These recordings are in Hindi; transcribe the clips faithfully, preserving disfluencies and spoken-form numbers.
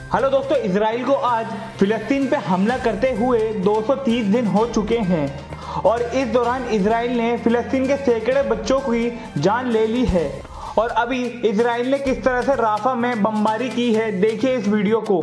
हेलो दोस्तों, इजराइल को आज फिलिस्तीन पे हमला करते हुए दो सौ तीस दिन हो चुके हैं और इस दौरान इजराइल ने फिलिस्तीन के सैकड़े बच्चों की जान ले ली है। और अभी इजराइल ने किस तरह से राफा में बमबारी की है, देखिए इस वीडियो को।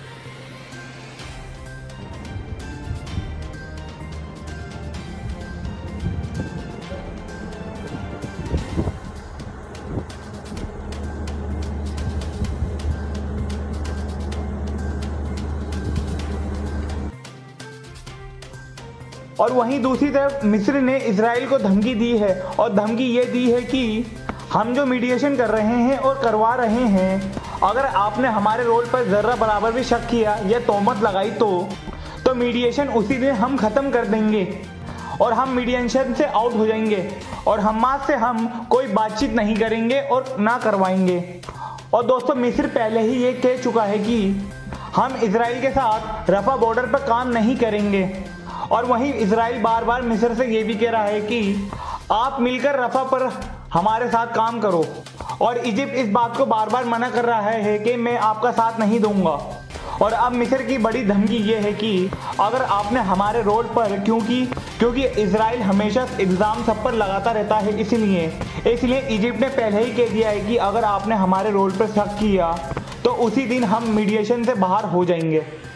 और वहीं दूसरी तरफ मिस्र ने इजराइल को धमकी दी है और धमकी ये दी है कि हम जो मीडिएशन कर रहे हैं और करवा रहे हैं, अगर आपने हमारे रोल पर जर्रा बराबर भी शक किया या तोहमत लगाई तो तो मीडिएशन उसी दिन हम ख़त्म कर देंगे और हम मीडिएशन से आउट हो जाएंगे और हमास से हम कोई बातचीत नहीं करेंगे और ना करवाएंगे। और दोस्तों, मिस्र पहले ही ये कह चुका है कि हम इजराइल के साथ रफा बॉर्डर पर काम नहीं करेंगे। और वहीं इजराइल बार बार मिस्र से ये भी कह रहा है कि आप मिलकर रफा पर हमारे साथ काम करो। और इजिप्ट इस बात को बार बार मना कर रहा है कि मैं आपका साथ नहीं दूंगा। और अब मिस्र की बड़ी धमकी ये है कि अगर आपने हमारे रोड पर, क्योंकि क्योंकि इजराइल हमेशा इल्ज़ाम सब पर लगाता रहता है, इसलिए इसलिए इजिप्ट ने पहले ही कह दिया है कि अगर आपने हमारे रोड पर शक किया तो उसी दिन हम मीडिएशन से बाहर हो जाएंगे।